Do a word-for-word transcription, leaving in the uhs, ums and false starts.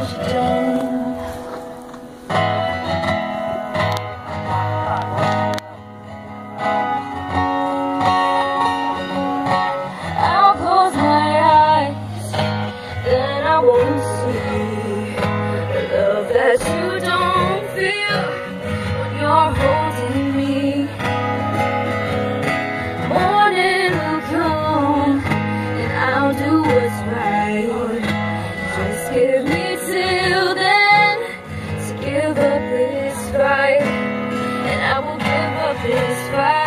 you don't. I'll close my eyes, then I won't see the love that you don't feel when you're holding me. Morning will come and I'll do what's right. Just give me till then to give up this fight, and I will give up this fight.